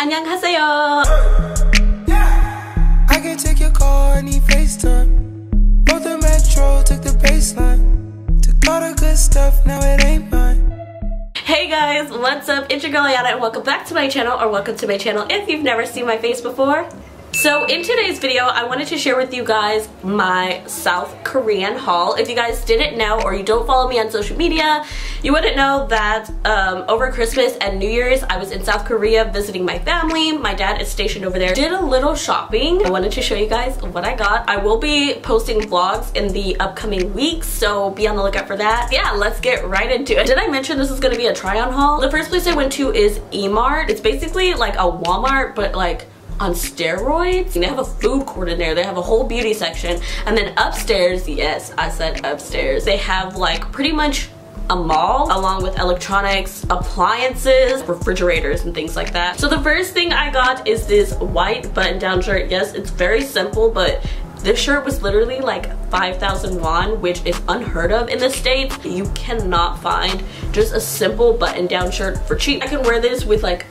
안녕하세요. I can take your call, I need FaceTime. Rode the metro, took the baseline. Took all the good stuff, now it ain't mine. Hey guys, what's up? It's your girl Aiyana and welcome back to my channel, or welcome to my channel if you've never seen my face before. So in today's video, I wanted to share with you guys my South Korean haul. If you guys didn't know or you don't follow me on social media, you wouldn't know that over Christmas and New Year's, I was in South Korea visiting my family. My dad is stationed over there. Did a little shopping. I wanted to show you guys what I got. I will be posting vlogs in the upcoming weeks, so be on the lookout for that. Yeah, let's get right into it. Did I mention this is going to be a try-on haul? The first place I went to is E-Mart. It's basically like a Walmart, but like on steroids. They have a food court in there, they have a whole beauty section, and then upstairs, yes, I said upstairs, they have like pretty much a mall along with electronics, appliances, refrigerators, and things like that. So the first thing I got is this white button-down shirt. Yes, it's very simple, but this shirt was literally like 5,000 won, which is unheard of in the States. You cannot find just a simple button-down shirt for cheap. I can wear this with like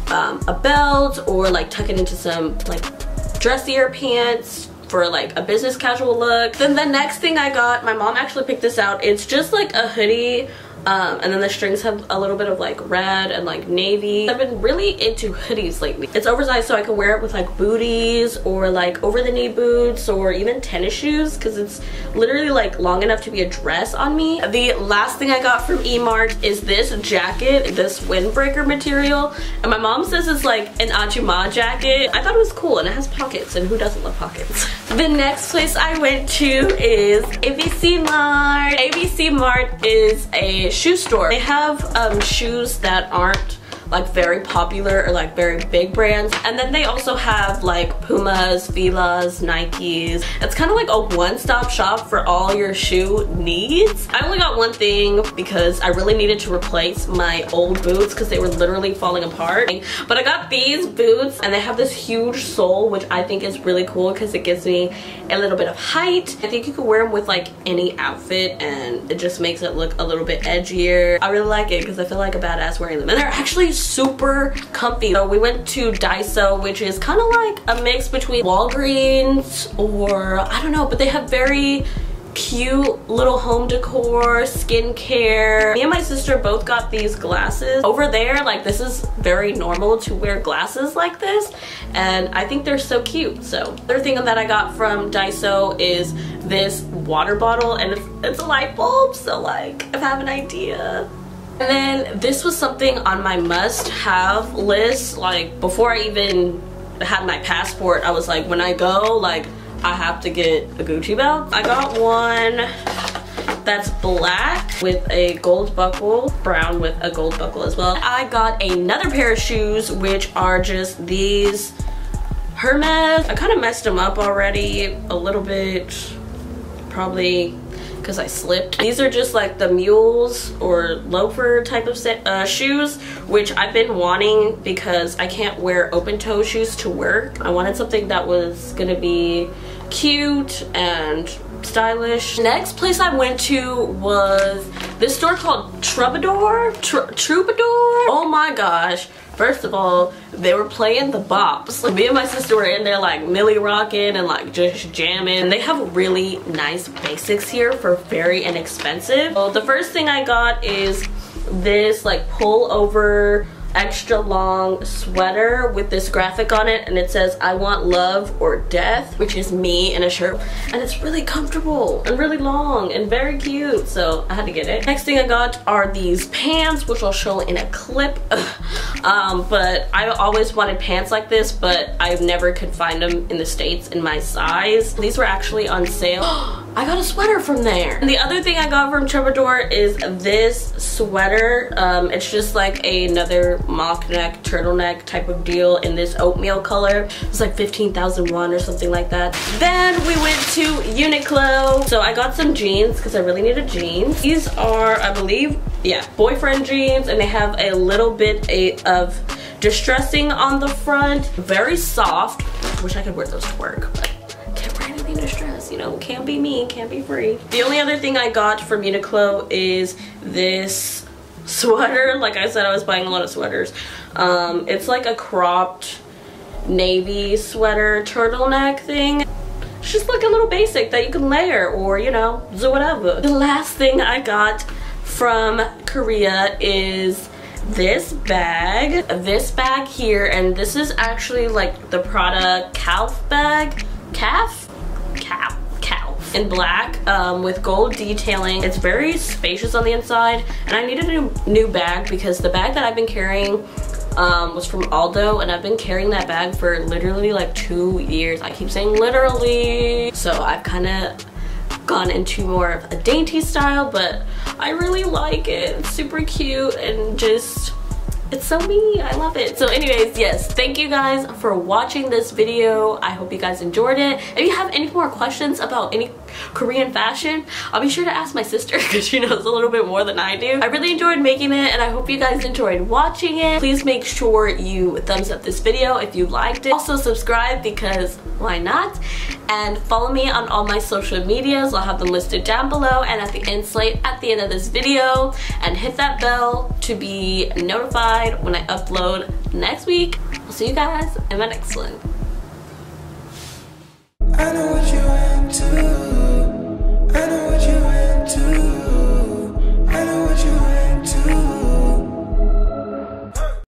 a belt, or like tuck it into some like dressier pants for like a business casual look. Then the next thing I got, my mom actually picked this out. It's just like a hoodie, and then the strings have a little bit of like red and like navy. I've been really into hoodies lately. It's oversized, so I can wear it with like booties or like over the knee boots or even tennis shoes, because it's literally like long enough to be a dress on me. The last thing I got from E-Mart is this jacket, this windbreaker material, and my mom says it's like an Ajumma jacket. I thought it was cool, and it has pockets, and who doesn't love pockets? The next place I went to is ABC Mart. ABC Mart is a shoe store. They have shoes that aren't like very popular or like very big brands, and then they also have like Pumas, Filas, Nikes. It's kind of like a one-stop shop for all your shoe needs. I only got one thing because I really needed to replace my old boots because they were literally falling apart, but I got these boots, and they have this huge sole, which I think is really cool because it gives me a little bit of height. I think you could wear them with like any outfit, and it just makes it look a little bit edgier. I really like it because I feel like a badass wearing them, and they're actually super comfy. So we went to Daiso, which is kind of like a mix between Walgreens or I don't know, but they have very cute little home decor, skincare. Me and my sister both got these glasses. Over there, like, this is very normal to wear glasses like this, and I think they're so cute. So the other thing that I got from Daiso is this water bottle, and it's a light bulb, so like if I have an idea. And then this was something on my must-have list. Like before I even had my passport, I was like, when I go, like, I have to get a Gucci belt. I got one that's black with a gold buckle, brown with a gold buckle as well. I got another pair of shoes, which are just these Hermes. I kind of messed them up already a little bit, probably because I slipped. These are just like the mules or loafer type of shoes, which I've been wanting because I can't wear open toe shoes to work. I wanted something that was gonna be cute and stylish. Next place I went to was this store called Troubadour. Troubadour? Oh my gosh. First of all, they were playing the bops. Like, me and my sister were in there like Millie rocking and like just jamming. And they have really nice basics here for very inexpensive. So the first thing I got is this like pull over extra long sweater with this graphic on it, and it says I want love or death, which is me in a shirt, and it's really comfortable and really long and very cute, so I had to get it. Next thing I got are these pants, which I'll show in a clip. But I always wanted pants like this, but I never could find them in the States in my size. These were actually on sale. I got a sweater from there. And the other thing I got from Troubadour is this sweater. It's just like another mock neck, turtleneck type of deal in this oatmeal color. It's like 15,000 won or something like that. Then we went to Uniqlo. So I got some jeans because I really needed jeans. These are, I believe, yeah, boyfriend jeans, and they have a little bit of distressing on the front. Very soft. I wish I could wear those to work, but can't wear anything distressed, you know, can't be me, can't be free. The only other thing I got from Uniqlo is this sweater. Like I said, I was buying a lot of sweaters. It's like a cropped navy sweater turtleneck thing. It's just like a little basic that you can layer or, you know, do whatever. The last thing I got from Korea is this bag. This bag here, and this is actually like the Prada calf bag. Calf in black with gold detailing. It's very spacious on the inside, and I needed a new bag because the bag that I've been carrying was from Aldo, and I've been carrying that bag for literally like 2 years. I keep saying literally. So I've kind of gone into more of a dainty style, but I really like it. It's super cute and just, it's so me. I love it. So anyways, yes, thank you guys for watching this video. I hope you guys enjoyed it. If you have any more questions about any Korean fashion, I'll be sure to ask my sister because she knows a little bit more than I do. I really enjoyed making it, and I hope you guys enjoyed watching it. Please make sure you thumbs up this video if you liked it. Also subscribe because why not? And follow me on all my social medias. I'll have them listed down below and at the end slate at the end of this video. And hit that bell to be notified when I upload next week. I'll see you guys in my next one. I know what you're into.